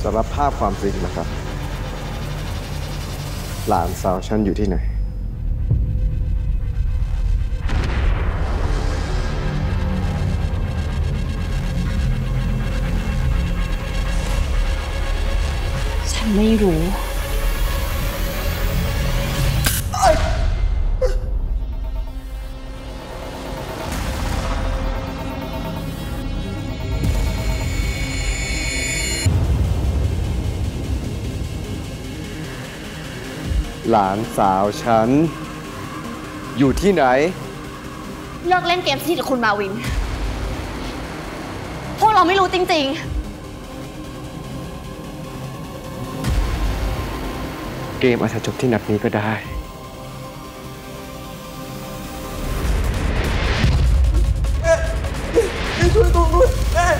สารภาพความจริงนะครับหลานสาวฉันอยู่ที่ไหนฉันไม่รู้หลานสาวฉันอยู่ที่ไหนเลิกเล่นเกมที่กับคุณมาวินพวกเราไม่รู้จริงๆเกมอาจจะจบที่นัดนี้ก็ได้ช่วยตัวด้วย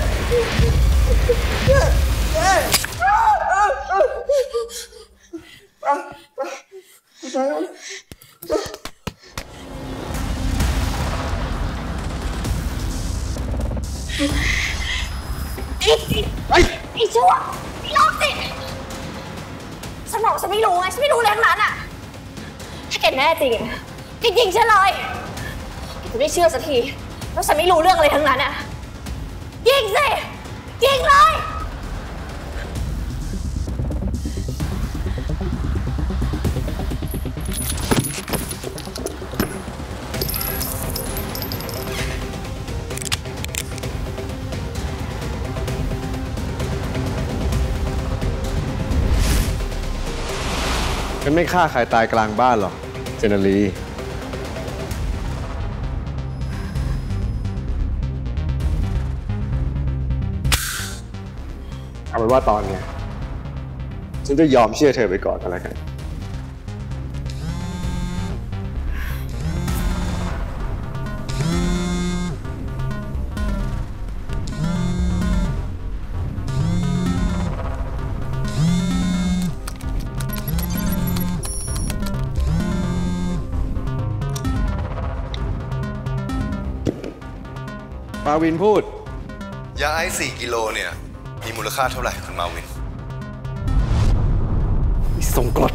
ไอ้ชั่วไอ้โรคจิตฉันบอกฉันไม่รู้ไงฉันไม่รู้เรื่องนั้นอ่ะถ้าแกแน่จริงแกยิงฉันเลยแกจะได้เชื่อสักทีว่าฉันไม่รู้เรื่องอะไรทั้งนั้นอ่ะยิงสิยิงเลยฉันไม่ฆ่าใครตายกลางบ้านหรอกเจนาลีเอาเป็นว่าตอนเนี้ยฉันจะยอมเชื่อเธอไปก่อนอะไรกันมาวินพูดยาไอซ์4 กิโลเนี่ยมีมูลค่าเท่าไหร่คุณมาวินส่งกด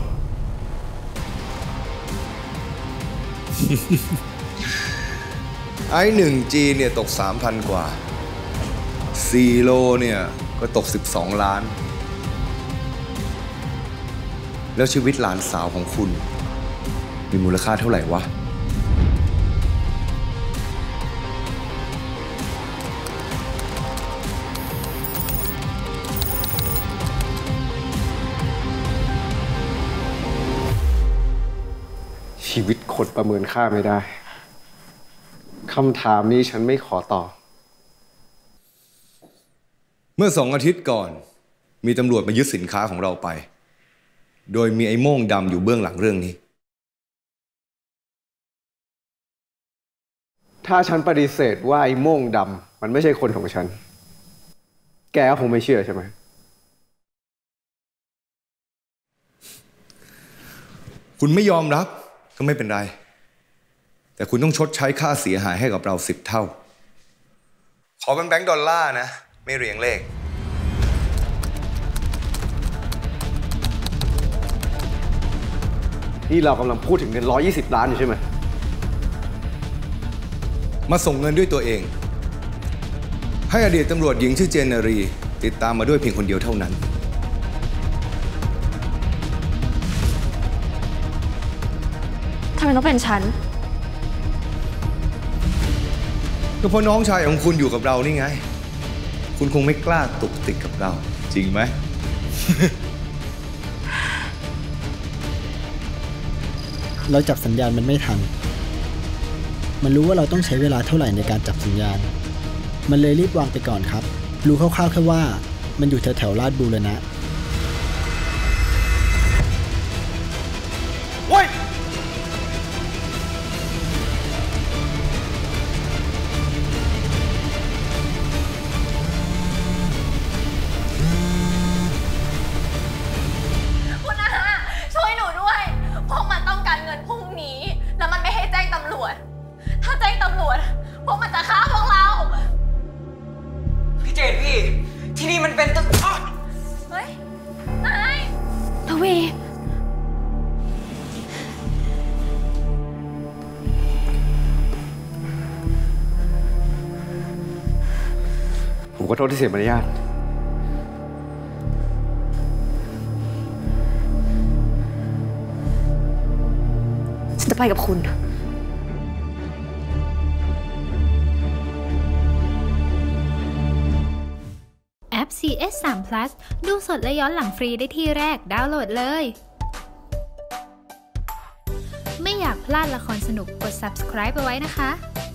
ไอซ์1G เนี่ยตก 3,000 กว่า4 โลเนี่ยก็ตก12 ล้านแล้วชีวิตหลานสาวของคุณมีมูลค่าเท่าไหร่วะชีวิตคนประเมินค่าไม่ได้คำถามนี้ฉันไม่ขอตอบเมื่อ2 อาทิตย์ก่อนมีตำรวจมายึดสินค้าของเราไปโดยมีไอ้โม่งดำอยู่เบื้องหลังเรื่องนี้ถ้าฉันปฏิเสธว่าไอ้โม่งดำมันไม่ใช่คนของฉันแกก็คงไม่เชื่อใช่ไหมคุณไม่ยอมรับก็ไม่เป็นไรแต่คุณต้องชดใช้ค่าเสียหายให้กับเรา10 เท่าขอเป็นแบงก์ดอลลาร์นะไม่เรียงเลขที่เรากำลังพูดถึงเงิน120 ล้านอยู่ใช่ไหมมาส่งเงินด้วยตัวเองให้อดีตตำรวจหญิงชื่อเจนนารีติดตามมาด้วยเพียงคนเดียวเท่านั้นทำไมต้องเป็นฉันก็เพราะน้องชายของคุณอยู่กับเรานี่ไงคุณคงไม่กล้าตุกติกกับเราจริงไหมเราจับสัญญาณมันไม่ทันมันรู้ว่าเราต้องใช้เวลาเท่าไหร่ในการจับสัญญาณมันเลยรีบวางไปก่อนครับรู้คร่าวๆแค่ว่ามันอยู่แถวๆลาดบูรณะที่นี่มันเป็นตึกเฮ้ยวีผมขอโทษที่เสียมารยาทฉันจะไปกับคุณแอป CS3 Plus ดูสดและย้อนหลังฟรีได้ที่แรกดาวน์โหลดเลย ไม่อยากพลาดละครสนุกกด subscribe เอาไว้นะคะ